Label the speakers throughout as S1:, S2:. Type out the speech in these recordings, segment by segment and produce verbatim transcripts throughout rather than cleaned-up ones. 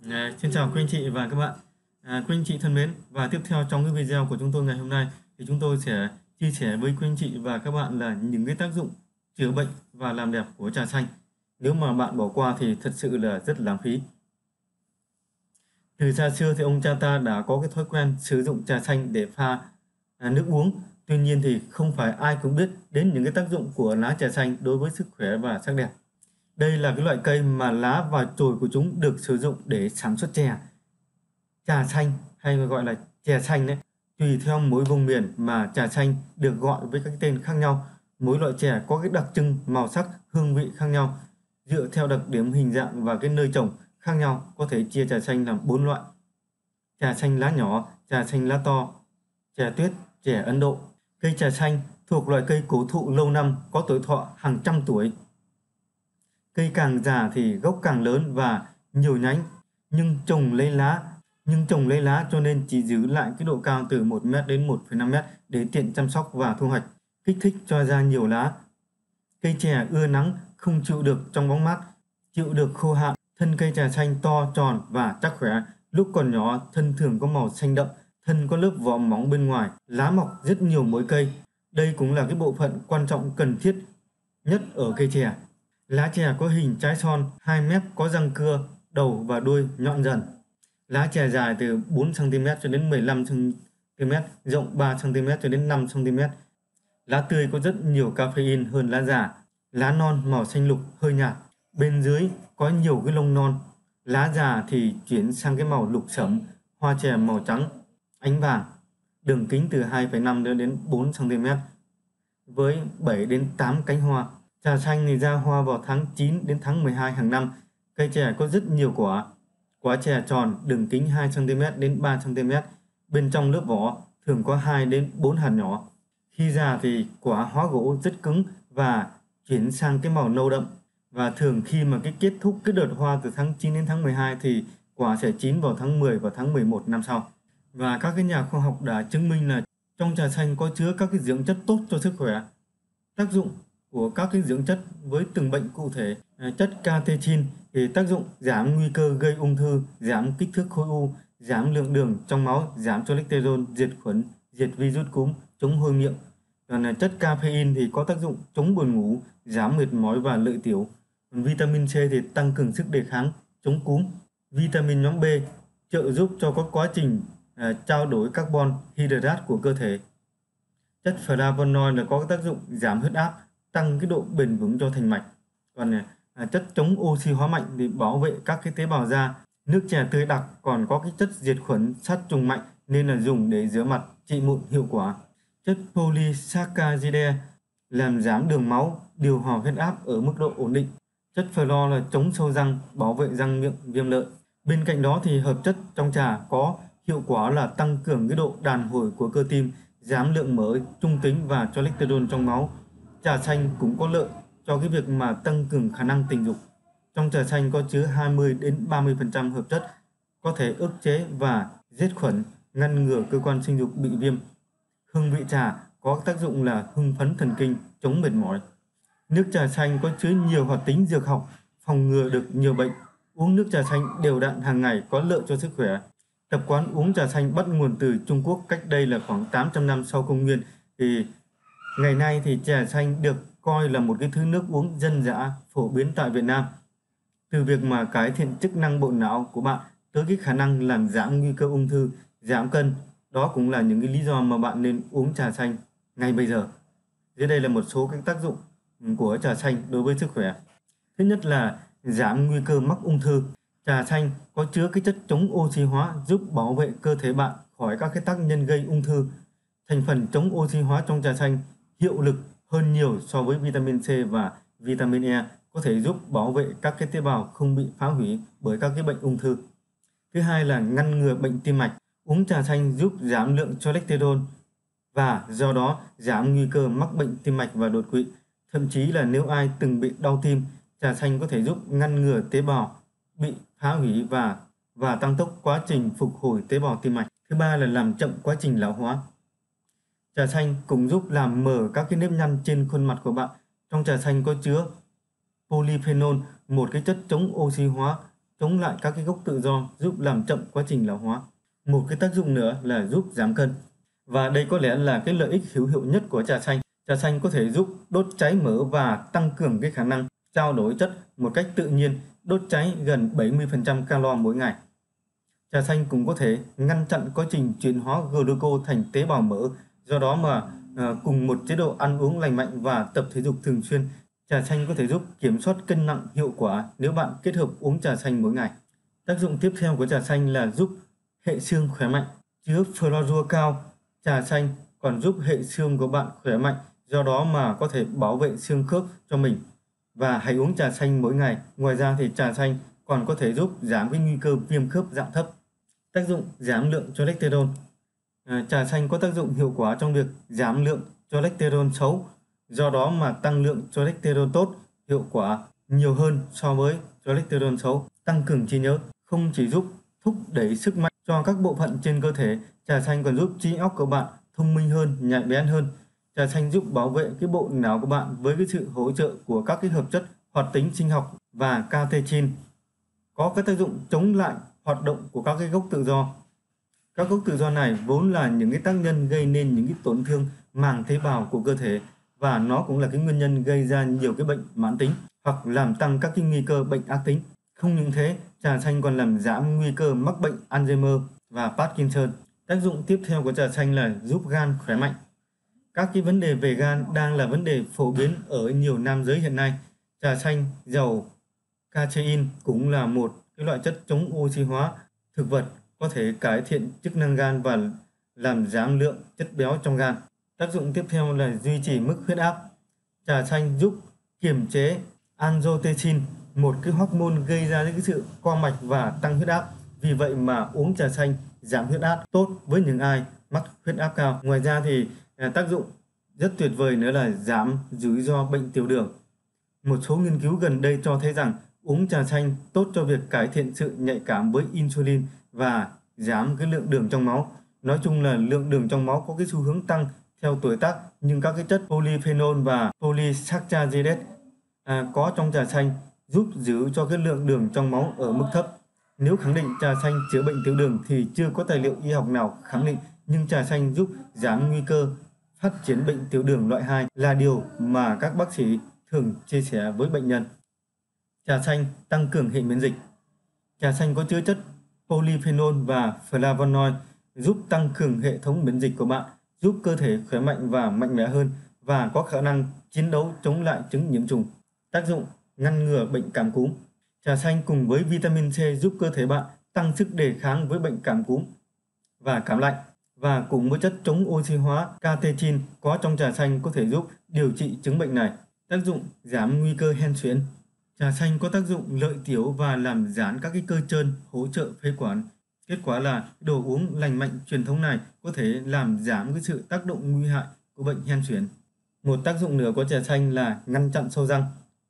S1: À, xin chào quý anh chị và các bạn. À, quý anh chị thân mến, và tiếp theo trong cái video của chúng tôi ngày hôm nay thì chúng tôi sẽ chia sẻ với quý anh chị và các bạn là những cái tác dụng chữa bệnh và làm đẹp của trà xanh. Nếu mà bạn bỏ qua thì thật sự là rất lãng phí. Từ xa xưa thì ông cha ta đã có cái thói quen sử dụng trà xanh để pha à, nước uống. Tuy nhiên thì không phải ai cũng biết đến những cái tác dụng của lá trà xanh đối với sức khỏe và sắc đẹp. Đây là cái loại cây mà lá và chồi của chúng được sử dụng để sản xuất chè. Trà xanh hay gọi là chè xanh đấy, tùy theo mỗi vùng miền mà trà xanh được gọi với các tên khác nhau. Mỗi loại chè có cái đặc trưng màu sắc, hương vị khác nhau. Dựa theo đặc điểm hình dạng và cái nơi trồng khác nhau, có thể chia trà xanh làm bốn loại: trà xanh lá nhỏ, trà xanh lá to, chè tuyết, chè Ấn Độ. Cây trà xanh thuộc loại cây cổ thụ lâu năm, có tuổi thọ hàng trăm tuổi. Cây càng già thì gốc càng lớn và nhiều nhánh, nhưng trồng lấy lá nhưng trồng lấy lá cho nên chỉ giữ lại cái độ cao từ một mét đến một phẩy năm mét để tiện chăm sóc và thu hoạch, kích thích cho ra nhiều lá. Cây chè ưa nắng, không chịu được trong bóng mát, chịu được khô hạn. Thân cây trà xanh to, tròn và chắc khỏe. Lúc còn nhỏ, thân thường có màu xanh đậm, thân có lớp vỏ mỏng bên ngoài, lá mọc rất nhiều mỗi cây. Đây cũng là cái bộ phận quan trọng cần thiết nhất ở cây chè. Lá chè có hình trái son, hai mép có răng cưa, đầu và đuôi nhọn dần. Lá chè dài từ bốn xăng ti mét cho đến mười lăm xăng ti mét, rộng ba xăng ti mét cho đến năm xăng ti mét. Lá tươi có rất nhiều caffeine hơn lá già. Lá non màu xanh lục hơi nhạt, bên dưới có nhiều cái lông non. Lá già thì chuyển sang cái màu lục sẫm, hoa chè màu trắng, ánh vàng, đường kính từ hai phẩy năm đến bốn xăng ti mét, với bảy đến tám cánh hoa. Trà xanh thì ra hoa vào tháng chín đến tháng mười hai hàng năm. Cây chè có rất nhiều quả. Quả chè tròn, đường kính hai xăng ti mét đến ba xăng ti mét. Bên trong lớp vỏ thường có hai đến bốn hạt nhỏ. Khi già thì quả hóa gỗ rất cứng và chuyển sang cái màu nâu đậm. Và thường khi mà cái kết thúc cái đợt hoa từ tháng chín đến tháng mười hai thì quả sẽ chín vào tháng mười và tháng mười một năm sau. Và các cái nhà khoa học đã chứng minh là trong trà xanh có chứa các cái dưỡng chất tốt cho sức khỏe. Tác dụng của các cái dưỡng chất với từng bệnh cụ thể: chất catechin thì tác dụng giảm nguy cơ gây ung thư, giảm kích thước khối u, giảm lượng đường trong máu, giảm cholesterol, diệt khuẩn, diệt virus cúm, chống hôi miệng. Còn chất caffeine thì có tác dụng chống buồn ngủ, giảm mệt mỏi và lợi tiểu. Còn vitamin C thì tăng cường sức đề kháng, chống cúm. Vitamin nhóm B trợ giúp cho các quá trình à, trao đổi carbon hydrate của cơ thể. Chất flavonoid là có tác dụng giảm huyết áp, tăng cái độ bền vững cho thành mạch. Còn à, chất chống oxy hóa mạnh thì bảo vệ các cái tế bào da. Nước chè tươi đặc còn có cái chất diệt khuẩn sát trùng mạnh nên là dùng để rửa mặt, trị mụn hiệu quả. Chất polysaccharide làm giảm đường máu, điều hòa huyết áp ở mức độ ổn định. Chất fluor là chống sâu răng, bảo vệ răng miệng viêm lợi. Bên cạnh đó thì hợp chất trong trà có hiệu quả là tăng cường cái độ đàn hồi của cơ tim, giảm lượng mỡ, trung tính và cholesterol trong máu. Trà xanh cũng có lợi cho cái việc mà tăng cường khả năng tình dục. Trong trà xanh có chứa hai mươi đến ba mươi phần trăm hợp chất có thể ức chế và giết khuẩn, ngăn ngừa cơ quan sinh dục bị viêm. Hương vị trà có tác dụng là hưng phấn thần kinh, chống mệt mỏi. Nước trà xanh có chứa nhiều hoạt tính dược học, phòng ngừa được nhiều bệnh. Uống nước trà xanh đều đặn hàng ngày có lợi cho sức khỏe. Tập quán uống trà xanh bắt nguồn từ Trung Quốc cách đây là khoảng tám trăm năm sau công nguyên. Thì ngày nay thì trà xanh được coi là một cái thứ nước uống dân dã phổ biến tại Việt Nam. Từ việc mà cải thiện chức năng bộ não của bạn tới cái khả năng làm giảm nguy cơ ung thư, giảm cân, đó cũng là những cái lý do mà bạn nên uống trà xanh ngay bây giờ. Dưới đây là một số các tác dụng của trà xanh đối với sức khỏe. Thứ nhất là giảm nguy cơ mắc ung thư. Trà xanh có chứa cái chất chống oxy hóa giúp bảo vệ cơ thể bạn khỏi các cái tác nhân gây ung thư. Thành phần chống oxy hóa trong trà xanh hiệu lực hơn nhiều so với vitamin C và vitamin E, có thể giúp bảo vệ các cái tế bào không bị phá hủy bởi các cái bệnh ung thư. Thứ hai là ngăn ngừa bệnh tim mạch. Uống trà xanh giúp giảm lượng cholesterol và do đó giảm nguy cơ mắc bệnh tim mạch và đột quỵ. Thậm chí là nếu ai từng bị đau tim, trà xanh có thể giúp ngăn ngừa tế bào bị phá hủy và và tăng tốc quá trình phục hồi tế bào tim mạch. Thứ ba là làm chậm quá trình lão hóa. Trà xanh cũng giúp làm mờ các cái nếp nhăn trên khuôn mặt của bạn. Trong trà xanh có chứa polyphenol, một cái chất chống oxy hóa, chống lại các cái gốc tự do, giúp làm chậm quá trình lão hóa. Một cái tác dụng nữa là giúp giảm cân. Và đây có lẽ là cái lợi ích hữu hiệu nhất của trà xanh. Trà xanh có thể giúp đốt cháy mỡ và tăng cường cái khả năng trao đổi chất một cách tự nhiên, đốt cháy gần bảy mươi phần trăm calo mỗi ngày. Trà xanh cũng có thể ngăn chặn quá trình chuyển hóa glucose thành tế bào mỡ. Do đó mà à, cùng một chế độ ăn uống lành mạnh và tập thể dục thường xuyên, trà xanh có thể giúp kiểm soát cân nặng hiệu quả nếu bạn kết hợp uống trà xanh mỗi ngày. Tác dụng tiếp theo của trà xanh là giúp hệ xương khỏe mạnh. Chứa fluorua cao, trà xanh còn giúp hệ xương của bạn khỏe mạnh, do đó mà có thể bảo vệ xương khớp cho mình. Và hãy uống trà xanh mỗi ngày. Ngoài ra thì trà xanh còn có thể giúp giảm cái nguy cơ viêm khớp dạng thấp. Tác dụng giảm lượng cholesterol. À, trà xanh có tác dụng hiệu quả trong việc giảm lượng cholesterol xấu, do đó mà tăng lượng cholesterol tốt hiệu quả nhiều hơn so với cholesterol xấu. Tăng cường trí nhớ. Không chỉ giúp thúc đẩy sức mạnh cho các bộ phận trên cơ thể, trà xanh còn giúp trí óc của bạn thông minh hơn, nhạy bén hơn. Trà xanh giúp bảo vệ cái bộ não của bạn với cái sự hỗ trợ của các cái hợp chất hoạt tính sinh học và catechin, có cái tác dụng chống lại hoạt động của các cái gốc tự do. Các gốc tự do này vốn là những cái tác nhân gây nên những cái tổn thương màng tế bào của cơ thể, và nó cũng là cái nguyên nhân gây ra nhiều cái bệnh mãn tính hoặc làm tăng các cái nguy cơ bệnh ác tính. Không những thế, trà xanh còn làm giảm nguy cơ mắc bệnh Alzheimer và Parkinson. Tác dụng tiếp theo của trà xanh là giúp gan khỏe mạnh. Các cái vấn đề về gan đang là vấn đề phổ biến ở nhiều nam giới hiện nay. Trà xanh giàu casein cũng là một cái loại chất chống oxy hóa thực vật, có thể cải thiện chức năng gan và làm giảm lượng chất béo trong gan. Tác dụng tiếp theo là duy trì mức huyết áp. Trà xanh giúp kiềm chế angiotensin, một cái hormone gây ra cái sự co mạch và tăng huyết áp. Vì vậy mà uống trà xanh giảm huyết áp tốt với những ai mắc huyết áp cao. Ngoài ra thì tác dụng rất tuyệt vời nữa là giảm rủi ro bệnh tiểu đường. Một số nghiên cứu gần đây cho thấy rằng uống trà xanh tốt cho việc cải thiện sự nhạy cảm với insulin và giảm cái lượng đường trong máu. Nói chung là lượng đường trong máu có cái xu hướng tăng theo tuổi tác, nhưng các cái chất polyphenol và polysaccharide à, có trong trà xanh giúp giữ cho cái lượng đường trong máu ở mức thấp. Nếu khẳng định trà xanh chữa bệnh tiểu đường thì chưa có tài liệu y học nào khẳng định, nhưng trà xanh giúp giảm nguy cơ phát triển bệnh tiểu đường loại hai là điều mà các bác sĩ thường chia sẻ với bệnh nhân. Trà xanh tăng cường hệ miễn dịch. Trà xanh có chứa chất polyphenol và flavonoid giúp tăng cường hệ thống miễn dịch của bạn, giúp cơ thể khỏe mạnh và mạnh mẽ hơn và có khả năng chiến đấu chống lại chứng nhiễm trùng. Tác dụng ngăn ngừa bệnh cảm cúm. Trà xanh cùng với vitamin C giúp cơ thể bạn tăng sức đề kháng với bệnh cảm cúm và cảm lạnh, và cùng với chất chống oxy hóa catechin có trong trà xanh có thể giúp điều trị chứng bệnh này. Tác dụng giảm nguy cơ hen suyễn. Trà xanh có tác dụng lợi tiểu và làm giãn các cái cơ trơn, hỗ trợ phế quản. Kết quả là đồ uống lành mạnh truyền thống này có thể làm giảm cái sự tác động nguy hại của bệnh hen suyễn. Một tác dụng nữa của trà xanh là ngăn chặn sâu răng.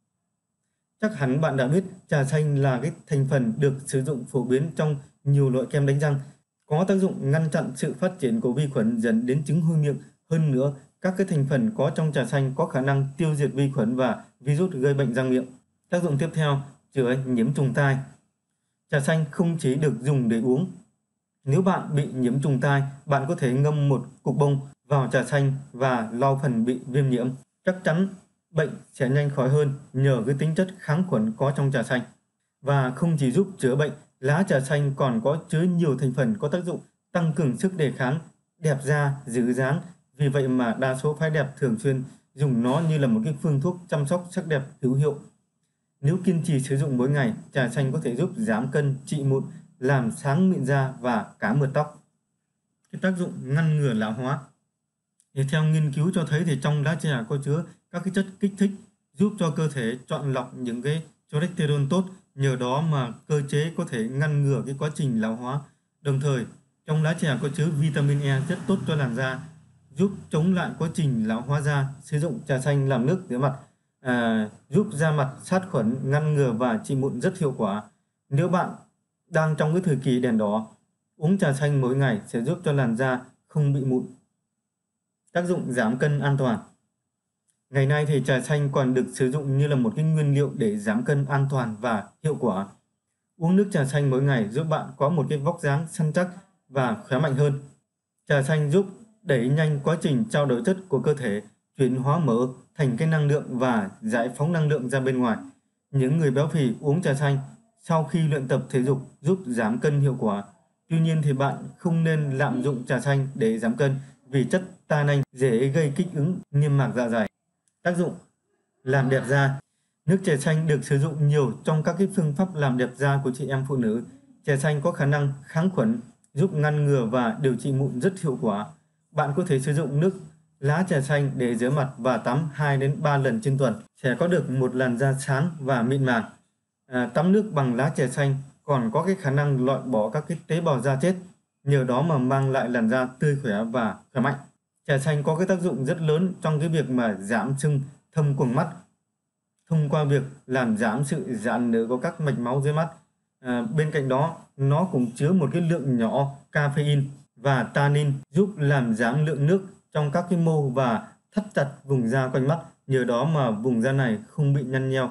S1: Chắc hẳn bạn đã biết trà xanh là cái thành phần được sử dụng phổ biến trong nhiều loại kem đánh răng, có tác dụng ngăn chặn sự phát triển của vi khuẩn dẫn đến chứng hôi miệng. Hơn nữa, các cái thành phần có trong trà xanh có khả năng tiêu diệt vi khuẩn và virus gây bệnh răng miệng. Tác dụng tiếp theo, chữa nhiễm trùng tai. Trà xanh không chỉ được dùng để uống. Nếu bạn bị nhiễm trùng tai, bạn có thể ngâm một cục bông vào trà xanh và lau phần bị viêm nhiễm. Chắc chắn bệnh sẽ nhanh khỏi hơn nhờ cái tính chất kháng khuẩn có trong trà xanh. Và không chỉ giúp chữa bệnh, lá trà xanh còn có chứa nhiều thành phần có tác dụng tăng cường sức đề kháng, đẹp da, giữ dáng. Vì vậy mà đa số phái đẹp thường xuyên dùng nó như là một cái phương thuốc chăm sóc sắc đẹp hữu hiệu. Nếu kiên trì sử dụng mỗi ngày, trà xanh có thể giúp giảm cân, trị mụn, làm sáng mịn da và cá mượt tóc. Cái tác dụng ngăn ngừa lão hóa. Thì theo nghiên cứu cho thấy thì trong lá trà có chứa các cái chất kích thích giúp cho cơ thể chọn lọc những cái cholesterol tốt, nhờ đó mà cơ chế có thể ngăn ngừa cái quá trình lão hóa. Đồng thời, trong lá trà có chứa vitamin E rất tốt cho làn da, giúp chống lại quá trình lão hóa da. Sử dụng trà xanh làm nước rửa mặt à, giúp da mặt sát khuẩn, ngăn ngừa và trị mụn rất hiệu quả. Nếu bạn đang trong cái thời kỳ đèn đỏ, uống trà xanh mỗi ngày sẽ giúp cho làn da không bị mụn. Tác dụng giảm cân an toàn. Ngày nay thì trà xanh còn được sử dụng như là một cái nguyên liệu để giảm cân an toàn và hiệu quả. Uống nước trà xanh mỗi ngày giúp bạn có một cái vóc dáng săn chắc và khỏe mạnh hơn. Trà xanh giúp đẩy nhanh quá trình trao đổi chất của cơ thể, chuyển hóa mỡ thành cái năng lượng và giải phóng năng lượng ra bên ngoài. Những người béo phì uống trà xanh sau khi luyện tập thể dục giúp giảm cân hiệu quả. Tuy nhiên thì bạn không nên lạm dụng trà xanh để giảm cân vì chất tannin dễ gây kích ứng niêm mạc dạ dày. Tác dụng làm đẹp da. Nước trà xanh được sử dụng nhiều trong các cái phương pháp làm đẹp da của chị em phụ nữ. Trà xanh có khả năng kháng khuẩn, giúp ngăn ngừa và điều trị mụn rất hiệu quả. Bạn có thể sử dụng nước lá trà xanh để rửa mặt và tắm hai đến ba lần trên tuần, sẽ có được một làn da sáng và mịn màng. À, tắm nước bằng lá trà xanh còn có cái khả năng loại bỏ các cái tế bào da chết, nhờ đó mà mang lại làn da tươi khỏe và khỏe mạnh. Trà xanh có cái tác dụng rất lớn trong cái việc mà giảm sưng, thâm quầng mắt thông qua việc làm giảm sự giãn nở của các mạch máu dưới mắt. À, bên cạnh đó, nó cũng chứa một cái lượng nhỏ caffeine và tannin giúp làm giảm lượng nước trong các cái mô và thắt chặt vùng da quanh mắt, nhờ đó mà vùng da này không bị nhăn nheo,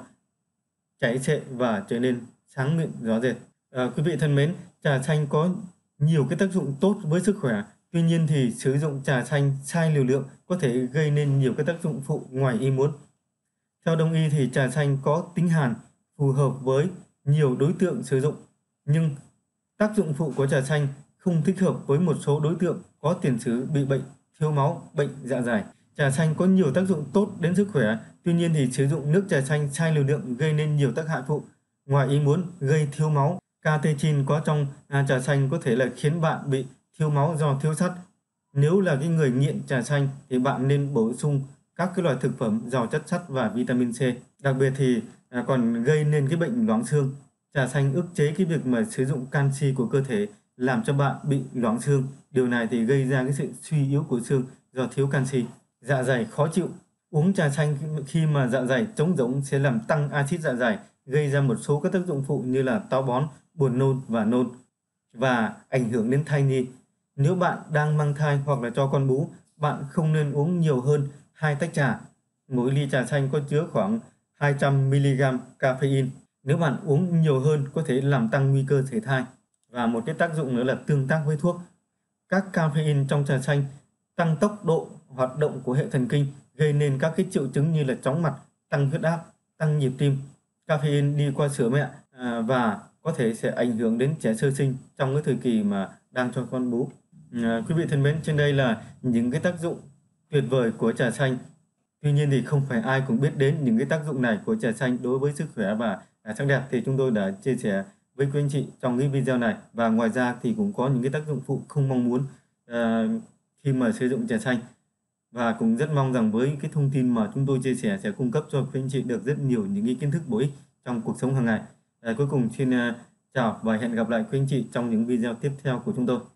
S1: chảy xệ và trở nên sáng mịn rõ rệt. À, quý vị thân mến, trà xanh có nhiều cái tác dụng tốt với sức khỏe. Tuy nhiên thì sử dụng trà xanh sai liều lượng có thể gây nên nhiều cái tác dụng phụ ngoài ý muốn. Theo Đông y thì trà xanh có tính hàn, phù hợp với nhiều đối tượng sử dụng, nhưng tác dụng phụ của trà xanh không thích hợp với một số đối tượng có tiền sử bị bệnh thiếu máu, bệnh dạ dày. Trà xanh có nhiều tác dụng tốt đến sức khỏe, tuy nhiên thì sử dụng nước trà xanh sai liều lượng gây nên nhiều tác hại phụ ngoài ý muốn, gây thiếu máu. Catechin có trong à, trà xanh có thể là khiến bạn bị thiếu máu do thiếu sắt. Nếu là cái người nghiện trà xanh thì bạn nên bổ sung các cái loại thực phẩm giàu chất sắt và vitamin C. Đặc biệt thì à, còn gây nên cái bệnh loãng xương. Trà xanh ức chế cái việc mà sử dụng canxi của cơ thể, làm cho bạn bị loãng xương. Điều này thì gây ra cái sự suy yếu của xương do thiếu canxi. Dạ dày khó chịu. Uống trà xanh khi mà dạ dày trống rỗng sẽ làm tăng axit dạ dày, gây ra một số các tác dụng phụ như là táo bón, buồn nôn và nôn, và ảnh hưởng đến thai nhi. Nếu bạn đang mang thai hoặc là cho con bú, bạn không nên uống nhiều hơn hai tách trà. Mỗi ly trà xanh có chứa khoảng hai trăm mi li gam caffeine. Nếu bạn uống nhiều hơn có thể làm tăng nguy cơ sảy thai. Và một cái tác dụng nữa là tương tác với thuốc. Các caffeine trong trà xanh tăng tốc độ hoạt động của hệ thần kinh, gây nên các cái triệu chứng như là chóng mặt, tăng huyết áp, tăng nhịp tim. Caffeine đi qua sữa mẹ à, và có thể sẽ ảnh hưởng đến trẻ sơ sinh trong cái thời kỳ mà đang cho con bú. À, quý vị thân mến, trên đây là những cái tác dụng tuyệt vời của trà xanh. Tuy nhiên thì không phải ai cũng biết đến những cái tác dụng này của trà xanh đối với sức khỏe và sắc đẹp, thì chúng tôi đã chia sẻ với quý anh chị trong cái video này. Và ngoài ra thì cũng có những cái tác dụng phụ không mong muốn à, khi mà sử dụng trà xanh. Và cũng rất mong rằng với cái thông tin mà chúng tôi chia sẻ sẽ cung cấp cho quý anh chị được rất nhiều những cái kiến thức bổ ích trong cuộc sống hàng ngày. À, cuối cùng xin uh, chào và hẹn gặp lại quý anh chị trong những video tiếp theo của chúng tôi.